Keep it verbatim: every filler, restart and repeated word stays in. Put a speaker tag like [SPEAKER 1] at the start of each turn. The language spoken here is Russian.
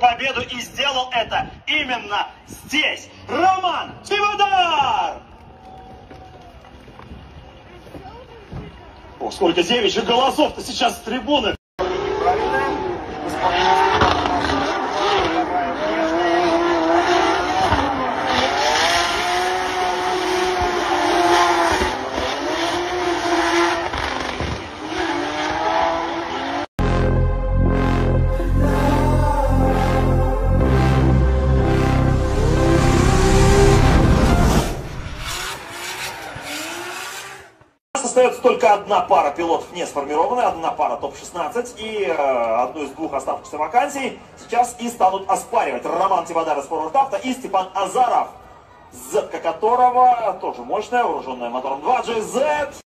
[SPEAKER 1] победу и сделал это именно здесь. Роман Чемодар! О, сколько девичьих голосов-то сейчас с трибуны! Остается только одна пара пилотов не сформированная, одна пара топ шестнадцать, и э, одну из двух оставшихся вакансий сейчас и станут оспаривать Роман Чемодар из Forward Авто и Степан Азаров, зетка которого тоже мощная, вооруженная мотором два джи зет.